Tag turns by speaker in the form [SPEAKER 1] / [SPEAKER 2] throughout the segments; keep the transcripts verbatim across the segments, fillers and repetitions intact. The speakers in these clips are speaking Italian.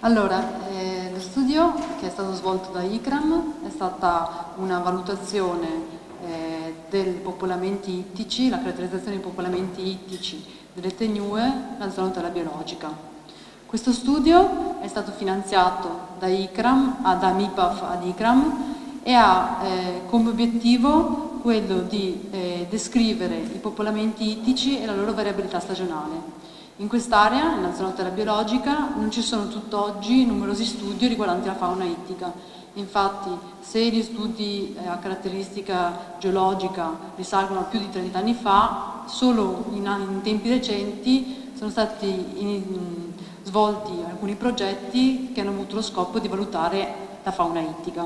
[SPEAKER 1] Allora, eh, lo studio che è stato svolto da ICRAM è stata una valutazione eh, dei popolamenti ittici, la caratterizzazione dei popolamenti ittici delle tegnue nella zona terra biologica. Questo studio è stato finanziato da ICRAM, da MIPAF ad ICRAM e ha eh, come obiettivo quello di eh, descrivere i popolamenti ittici e la loro variabilità stagionale. In quest'area, nella zona terra biologica, non ci sono tutt'oggi numerosi studi riguardanti la fauna ittica. Infatti, se gli studi a caratteristica geologica risalgono a più di trenta anni fa, solo in, in tempi recenti sono stati in, svolti alcuni progetti che hanno avuto lo scopo di valutare la fauna ittica.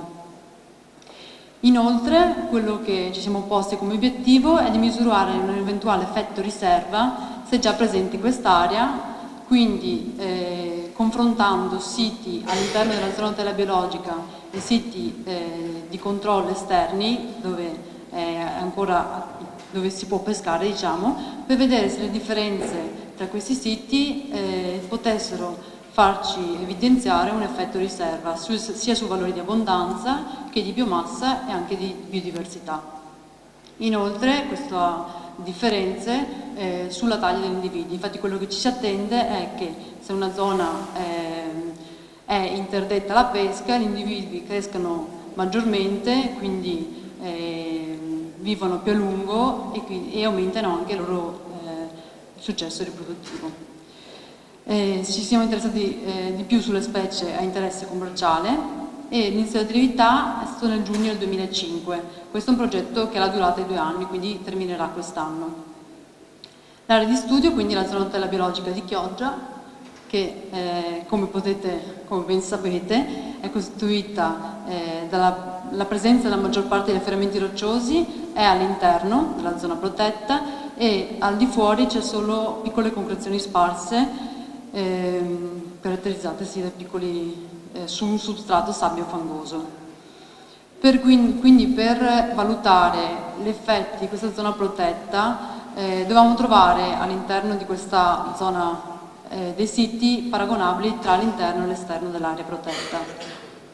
[SPEAKER 1] Inoltre, quello che ci siamo posti come obiettivo è di misurare un eventuale effetto riserva se già presente in quest'area, quindi eh, confrontando siti all'interno della zona terra biologica e siti eh, di controllo esterni dove, eh, ancora, dove si può pescare, diciamo, per vedere se le differenze tra questi siti eh, potessero farci evidenziare un effetto riserva su, sia su valori di abbondanza che di biomassa e anche di biodiversità. Inoltre, questa differenze eh, sulla taglia degli individui. Infatti quello che ci si attende è che se una zona eh, è interdetta alla pesca, gli individui crescano maggiormente, quindi eh, vivono più a lungo e, quindi, e aumentano anche il loro eh, successo riproduttivo. Eh, ci siamo interessati eh, di più sulle specie a interesse commerciale e l'inizio di attività è stato nel giugno del duemilacinque. Questo è un progetto che ha la durata di due anni, quindi terminerà quest'anno. L'area di studio, quindi la zona terra biologica di Chioggia, che eh, come potete, come ben sapete, è costituita eh, dalla la presenza della maggior parte degli affioramenti rocciosi è all'interno della zona protetta e al di fuori c'è solo piccole concrezioni sparse, eh, caratterizzate sì da piccoli eh, su un substrato sabbio-fangoso. Per quindi, quindi per valutare gli effetti di questa zona protetta eh, dovevamo trovare all'interno di questa zona eh, dei siti paragonabili tra l'interno e l'esterno dell'area protetta.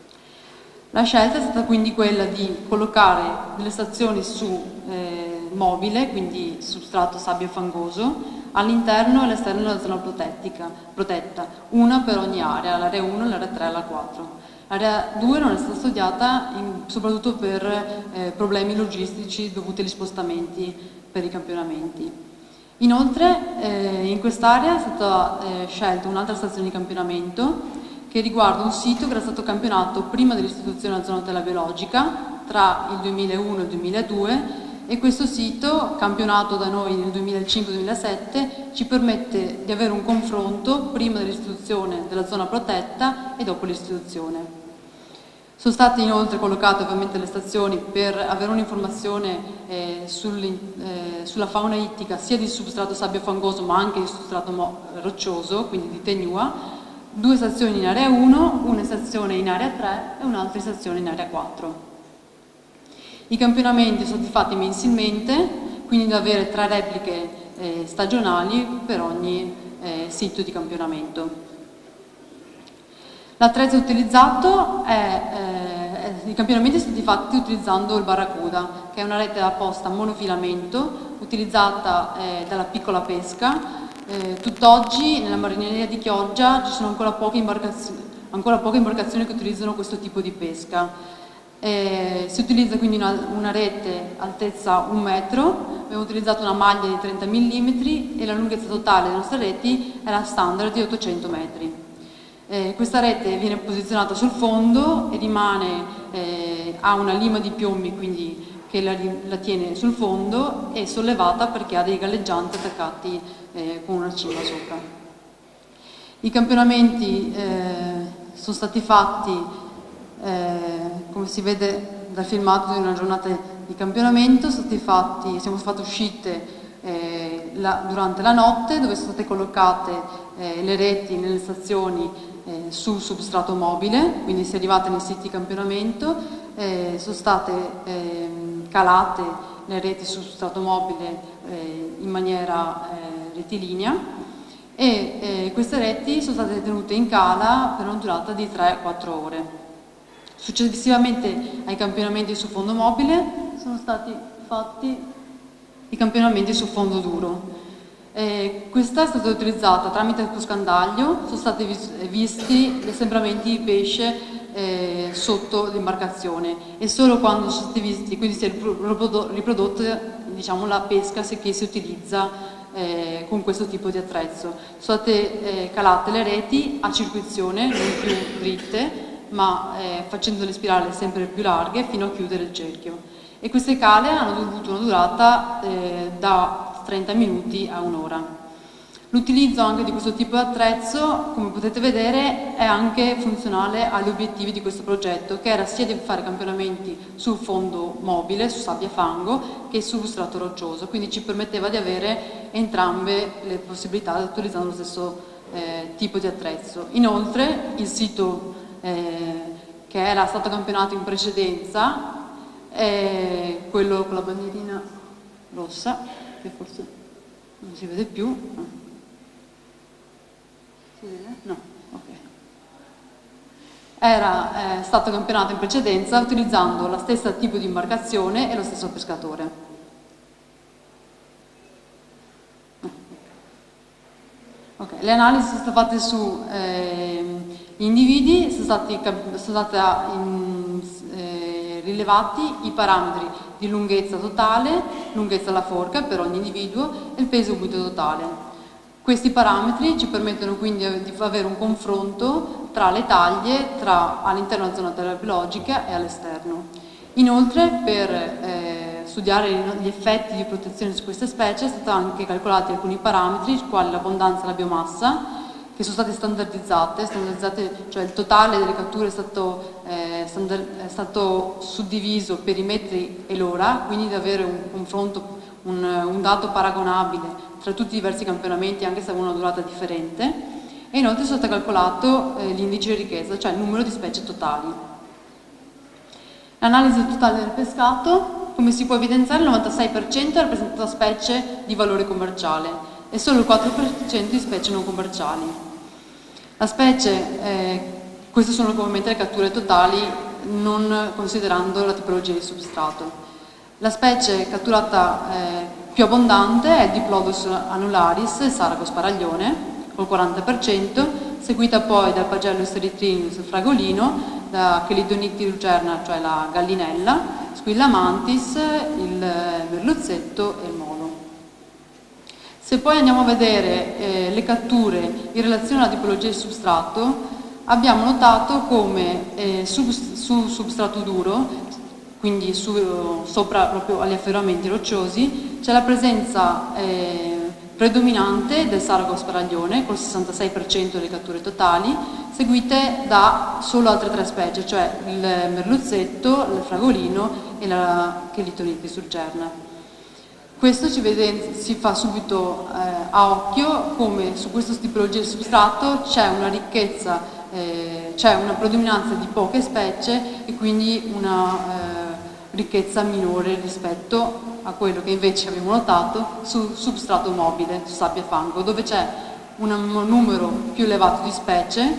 [SPEAKER 1] La scelta è stata quindi quella di collocare delle stazioni su eh, mobile, quindi substrato sabbio-fangoso, all'interno e all'esterno della zona protetta, una per ogni area, l'area uno, l'area tre e la quattro. L'area due non è stata studiata in, soprattutto per eh, problemi logistici dovuti agli spostamenti per i campionamenti. Inoltre eh, in quest'area è stata eh, scelta un'altra stazione di campionamento che riguarda un sito che era stato campionato prima dell'istituzione della zona terra biologica tra il duemilauno e il duemiladue e questo sito, campionato da noi nel duemilacinque duemilasette, ci permette di avere un confronto prima dell'istituzione della zona protetta e dopo l'istituzione. Sono state inoltre collocate ovviamente le stazioni per avere un'informazione eh, sul, eh, sulla fauna ittica sia di substrato sabbio-fangoso ma anche di substrato roccioso, quindi di tegnua, due stazioni in area uno, una stazione in area tre e un'altra stazione in area quattro. I campionamenti sono stati fatti mensilmente, quindi da avere tre repliche eh, stagionali per ogni eh, sito di campionamento. L'attrezzo utilizzato è, eh, i campionamenti sono stati fatti utilizzando il Barracuda, che è una rete da posta monofilamento utilizzata eh, dalla piccola pesca. Eh, tutt'oggi nella marineria di Chioggia ci sono ancora poche imbarcazioni, ancora poche imbarcazioni che utilizzano questo tipo di pesca. Eh, si utilizza quindi una, una rete altezza un metro, abbiamo utilizzato una maglia di trenta millimetri e la lunghezza totale delle nostre reti era standard di ottocento metri. Eh, questa rete viene posizionata sul fondo e rimane, eh, ha una lima di piombi quindi che la, la tiene sul fondo e sollevata perché ha dei galleggianti attaccati eh, con una cima sopra. I campionamenti eh, sono stati fatti Eh, come si vede dal filmato di una giornata di campionamento, sono stati fatti, siamo state uscite eh, la, durante la notte dove sono state collocate eh, le reti nelle stazioni eh, sul substrato mobile, quindi si è arrivate nei siti di campionamento, eh, sono state eh, calate le reti sul substrato mobile eh, in maniera eh, rettilinea e eh, queste reti sono state tenute in cala per una durata di tre quattro ore. Successivamente ai campionamenti su fondo mobile sono stati fatti i campionamenti su fondo duro. Eh, questa è stata utilizzata tramite il cuscandaglio, sono stati vis visti gli assembramenti di pesce eh, sotto l'imbarcazione e solo quando sono stati visti, quindi si è riprodotta diciamo, la pesca che si utilizza eh, con questo tipo di attrezzo. Sono state eh, calate le reti a circuizione, non più dritte, ma eh, facendole spirale sempre più larghe fino a chiudere il cerchio. E queste cale hanno avuto una durata eh, da trenta minuti a un'ora. L'utilizzo anche di questo tipo di attrezzo, come potete vedere, è anche funzionale agli obiettivi di questo progetto, che era sia di fare campionamenti su fondo mobile, su sabbia e fango, che su strato roccioso, quindi ci permetteva di avere entrambe le possibilità utilizzando lo stesso eh, tipo di attrezzo. Inoltre il sito eh, che era stato campionato in precedenza è quello con la bandierina rossa, che forse non si vede più. Si vede? No, ok. Era eh, stato campionato in precedenza utilizzando lo stesso tipo di imbarcazione e lo stesso pescatore. Okay. Le analisi sono state fatte su eh, individui, sono stati, sono stati in, eh, rilevati i parametri di lunghezza totale, lunghezza della forca per ogni individuo e il peso umido totale. Questi parametri ci permettono quindi di avere un confronto tra le taglie all'interno della zona terrabiologica e all'esterno. Inoltre, per eh, studiare gli effetti di protezione su queste specie, sono stati anche calcolati alcuni parametri, quali l'abbondanza e la biomassa, che sono state standardizzate, standardizzate cioè il totale delle catture è stato, eh, è stato suddiviso per i metri e l'ora, quindi di avere un confronto, un, un dato paragonabile tra tutti i diversi campionamenti, anche se avevano una durata differente, e inoltre è stato calcolato eh, l'indice di ricchezza, cioè il numero di specie totali. L'analisi totale del pescato, come si può evidenziare, il novantasei per cento è rappresentato da specie di valore commerciale e solo il quattro per cento di specie non commerciali. La specie, eh, queste sono ovviamente le catture totali, non considerando la tipologia di substrato. La specie catturata eh, più abbondante è il Diplodocus annularis, il Sarago sparaglione, col quaranta per cento, seguita poi dal Pagellus erythrinus fragolino, da Chelidonichthys lucerna, cioè la gallinella, Squilla mantis, il merluzzetto e il molo. Se poi andiamo a vedere eh, le catture in relazione alla tipologia di substrato, abbiamo notato come eh, su, su substrato duro, quindi su, sopra proprio agli afferramenti rocciosi, c'è la presenza eh, predominante del Sarago sparaglione col sessantasei per cento delle catture totali, seguite da solo altre tre specie, cioè il merluzzetto, il fragolino e la Chelidonichthys lucerna. Questo ci vede, si fa subito eh, a occhio come su questa tipologia di substrato c'è una ricchezza, eh, c'è una predominanza di poche specie e quindi una eh, ricchezza minore rispetto a quello che invece abbiamo notato su substrato mobile, su sabbia e fango, dove c'è un numero più elevato di specie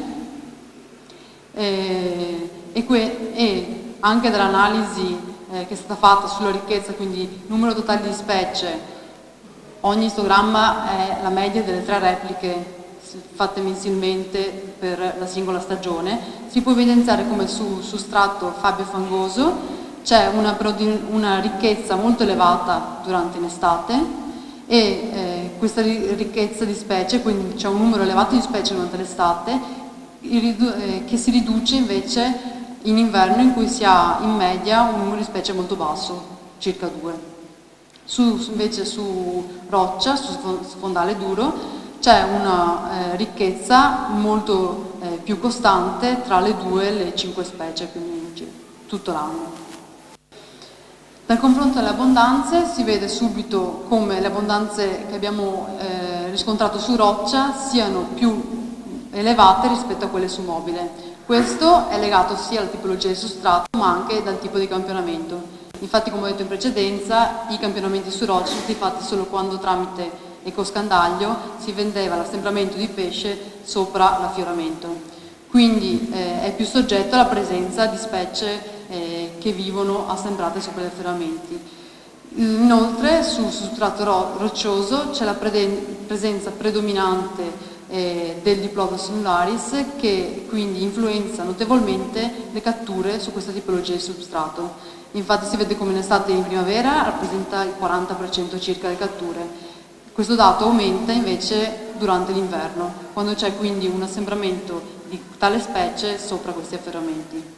[SPEAKER 1] eh, e, e anche dall'analisi eh, che è stata fatta sulla ricchezza, quindi numero totale di specie, ogni istogramma è la media delle tre repliche fatte mensilmente per la singola stagione. Si può evidenziare come su substrato fabbio-fangoso c'è una, una ricchezza molto elevata durante l'estate e eh, questa ricchezza di specie, quindi c'è un numero elevato di specie durante l'estate eh, che si riduce invece in inverno, in cui si ha in media un numero di specie molto basso, circa due. Su, invece su roccia, su fondale duro, c'è una eh, ricchezza molto eh, più costante tra le due e le cinque specie, quindi tutto l'anno. Dal confronto delle abbondanze si vede subito come le abbondanze che abbiamo eh, riscontrato su roccia siano più elevate rispetto a quelle su mobile. Questo è legato sia alla tipologia di sostrato ma anche dal tipo di campionamento. Infatti, come ho detto in precedenza, i campionamenti su roccia sono stati fatti solo quando tramite e coscandaglio si vendeva l'assembramento di pesce sopra l'affioramento. Quindi eh, è più soggetto alla presenza di specie eh, che vivono assembrate sopra gli affioramenti. Inoltre sul substrato ro roccioso c'è la presenza predominante eh, del Diplodocus simularis, che quindi influenza notevolmente le catture su questa tipologia di substrato. Infatti si vede come in estate e in primavera rappresenta il quaranta per cento circa delle catture. Questo dato aumenta invece durante l'inverno, quando c'è quindi un assembramento di tale specie sopra questi affioramenti.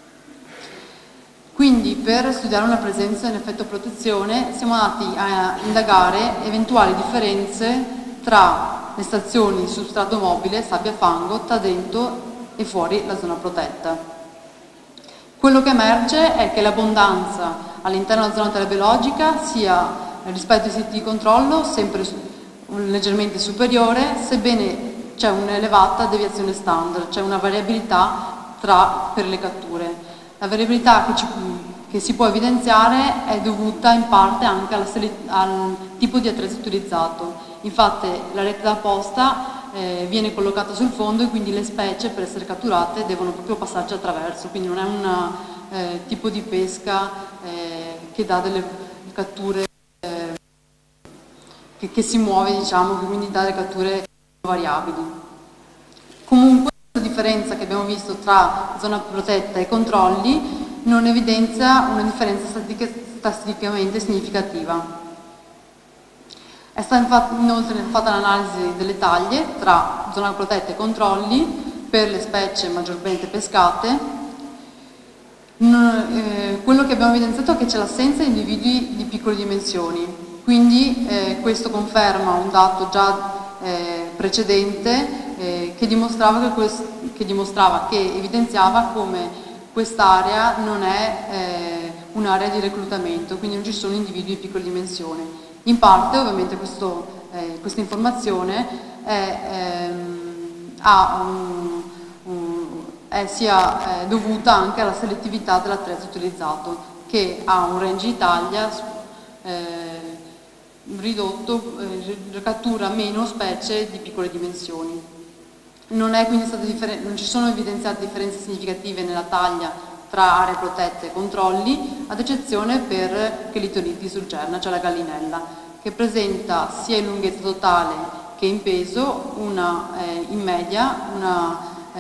[SPEAKER 1] Quindi per studiare una presenza in effetto protezione siamo andati a indagare eventuali differenze tra le stazioni di substrato mobile, sabbia e fango, tra dentro e fuori la zona protetta. Quello che emerge è che l'abbondanza all'interno della zona telebiologica sia rispetto ai siti di controllo sempre leggermente superiore, sebbene c'è un'elevata deviazione standard, c'è una variabilità tra, per le catture. La variabilità che, ci, che si può evidenziare è dovuta in parte anche alla, al tipo di attrezzo utilizzato. Infatti la rete da posta eh, viene collocata sul fondo e quindi le specie per essere catturate devono proprio passarci attraverso, quindi non è un eh, tipo di pesca eh, che dà delle catture eh, che, che si muove, diciamo, che quindi dà delle catture variabili. Comunque la differenza che abbiamo visto tra zona protetta e controlli non evidenzia una differenza statica, statisticamente significativa. È stata infatti, inoltre fatta l'analisi delle taglie tra zona protetta e controlli per le specie maggiormente pescate. Eh, quello che abbiamo evidenziato è che c'è l'assenza di individui di piccole dimensioni, quindi eh, questo conferma un dato già eh, precedente eh, che, dimostrava che, quest, che dimostrava, che evidenziava come quest'area non è eh, un'area di reclutamento, quindi non ci sono individui di piccole dimensioni. In parte ovviamente questo, eh, questa informazione è, ehm, ha un, un, è sia eh, dovuta anche alla selettività dell'attrezzo utilizzato, che ha un range di taglia eh, ridotto, eh, cattura meno specie di piccole dimensioni. Non, è quindi stato non ci sono evidenziate differenze significative nella taglia tra aree protette e controlli, ad eccezione per Chelitoniti surgerna, cioè la gallinella, che presenta sia in lunghezza totale che in peso una, eh, in media una, eh,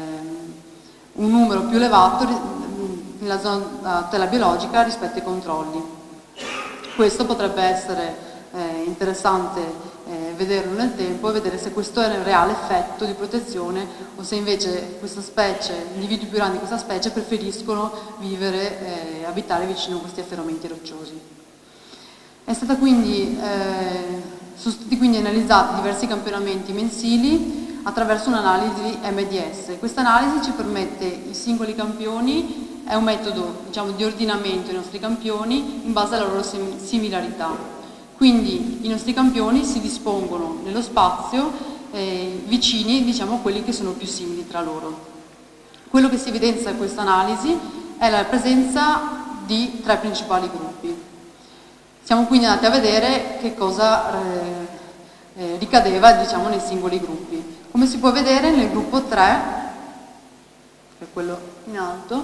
[SPEAKER 1] un numero più elevato nella zona telebiologica rispetto ai controlli. Questo potrebbe essere eh, interessante eh, vederlo nel tempo e vedere se questo è un reale effetto di protezione o se invece questa specie, gli individui più grandi di questa specie preferiscono vivere e eh, abitare vicino a questi affioramenti rocciosi. È stata quindi, eh, sono stati quindi analizzati diversi campionamenti mensili attraverso un'analisi M D S. Questa analisi ci permette i singoli campioni, è un metodo, diciamo, di ordinamento dei nostri campioni in base alla loro sim similarità. Quindi i nostri campioni si dispongono nello spazio eh, vicini, diciamo, a quelli che sono più simili tra loro. Quello che si evidenzia in questa analisi è la presenza di tre principali gruppi. Siamo quindi andati a vedere che cosa eh, eh, ricadeva, diciamo, nei singoli gruppi. Come si può vedere nel gruppo tre, che è quello in alto,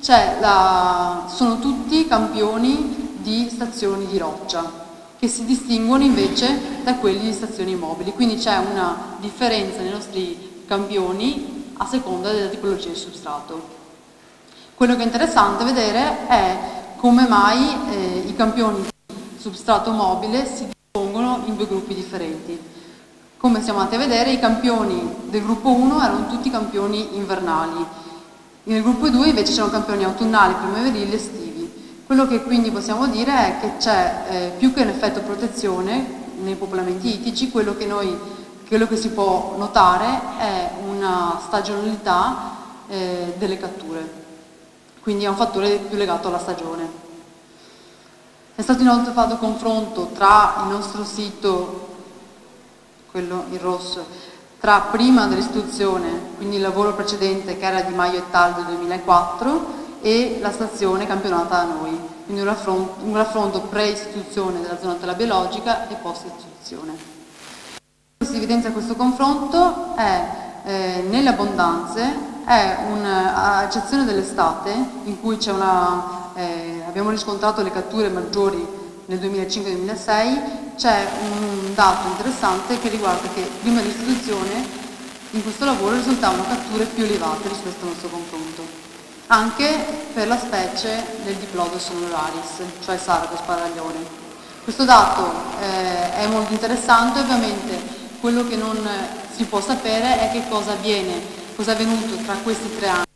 [SPEAKER 1] la, sono tutti campioni di stazioni di roccia, che si distinguono invece da quelli di stazioni mobili, quindi c'è una differenza nei nostri campioni a seconda della tipologia di substrato. Quello che è interessante vedere è come mai eh, i campioni di substrato mobile si dispongono in due gruppi differenti. Come siamo andati a vedere, i campioni del gruppo uno erano tutti campioni invernali, nel gruppo due invece c'erano campioni autunnali, primaverili e estivi. Quello che quindi possiamo dire è che c'è eh, più che un effetto protezione nei popolamenti ittici, quello che, noi, quello che si può notare è una stagionalità eh, delle catture, quindi è un fattore più legato alla stagione. È stato inoltre fatto confronto tra il nostro sito, quello in rosso, tra prima dell'istituzione, quindi il lavoro precedente che era di Maio et al. del duemilaquattro, e la stazione campionata da noi, quindi un raffronto, un raffronto pre-istituzione della zona telebiologica e post-istituzione. si evidenzia questo confronto è eh, nelle abbondanze, è a eccezione dell'estate, in cui c'è una, eh, abbiamo riscontrato le catture maggiori nel duemilacinque duemilasei, c'è un dato interessante che riguarda che prima dell'istituzione in questo lavoro risultavano catture più elevate rispetto al nostro confronto, anche per la specie del Diplodocus solularis, cioè Sargo sparaglione. Questo dato eh, è molto interessante, ovviamente quello che non si può sapere è che cosa avviene, cosa è avvenuto tra questi tre anni.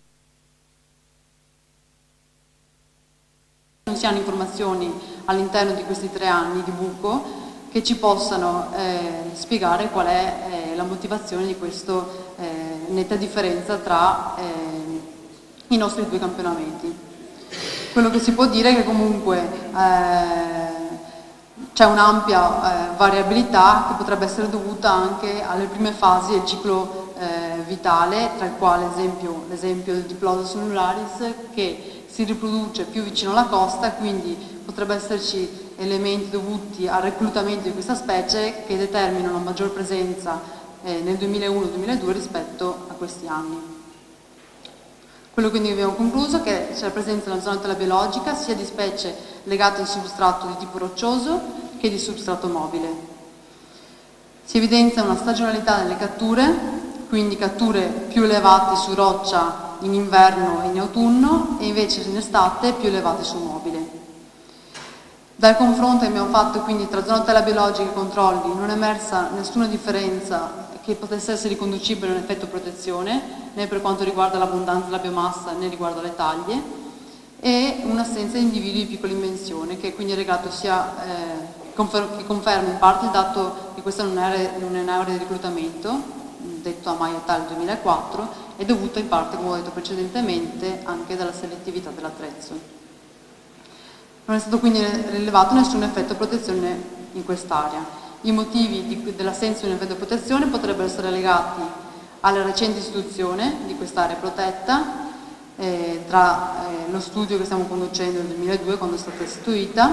[SPEAKER 1] Non si hanno informazioni all'interno di questi tre anni di buco che ci possano eh, spiegare qual è eh, la motivazione di questa eh, netta differenza tra eh, i nostri due campionamenti. Quello che si può dire è che comunque eh, c'è un'ampia eh, variabilità che potrebbe essere dovuta anche alle prime fasi del ciclo eh, vitale, tra il quale esempio, l'esempio del Diplodocus solularis, che si riproduce più vicino alla costa, quindi potrebbe esserci elementi dovuti al reclutamento di questa specie che determinano una maggior presenza eh, nel duemilauno duemiladue rispetto a questi anni. Quello che noi abbiamo concluso è che c'è la presenza nella zona telebiologica sia di specie legate al substrato di tipo roccioso che di substrato mobile. Si evidenzia una stagionalità nelle catture, quindi catture più elevate su roccia in inverno e in autunno e invece in estate più elevate su mobile. Dal confronto che abbiamo fatto quindi tra zona telebiologica e controlli non è emersa nessuna differenza che potesse essere riconducibile a un effetto protezione, né per quanto riguarda l'abbondanza della biomassa né riguardo alle taglie, e un'assenza di individui di piccola dimensione, che quindi è legato sia, eh, confer che conferma in parte il dato che questa non è, non è un'area di reclutamento, detto a Maio tal duemilaquattro, è dovuta in parte, come ho detto precedentemente, anche dalla selettività dell'attrezzo. Non è stato quindi rilevato nessun effetto protezione in quest'area. I motivi dell'assenza di un effetto protezione potrebbero essere legati alla recente istituzione di quest'area protetta, eh, tra eh, lo studio che stiamo conducendo nel duemiladue, quando è stata istituita,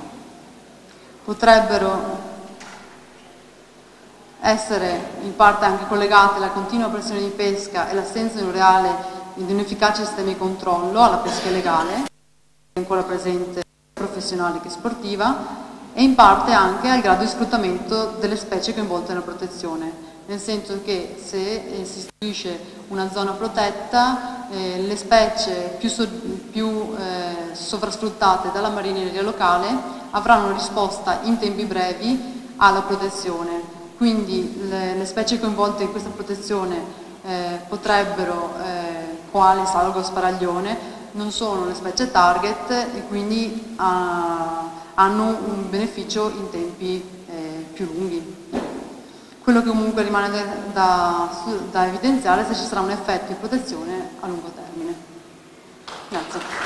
[SPEAKER 1] potrebbero essere in parte anche collegate alla continua pressione di pesca e l'assenza di un reale di un efficace sistema di controllo alla pesca illegale, ancora presente professionale che sportiva, e in parte anche al grado di sfruttamento delle specie coinvolte nella protezione, nel senso che se eh, si istituisce una zona protetta, eh, le specie più, so, più eh, sovrasfruttate dalla marineria locale avranno una risposta in tempi brevi alla protezione, quindi le, le specie coinvolte in questa protezione eh, potrebbero, eh, quale Sargo sparaglione, non sono le specie target e quindi uh, hanno un beneficio in tempi eh, più lunghi. Quello che comunque rimane da, da, da evidenziare è se ci sarà un effetto di protezione a lungo termine. Grazie.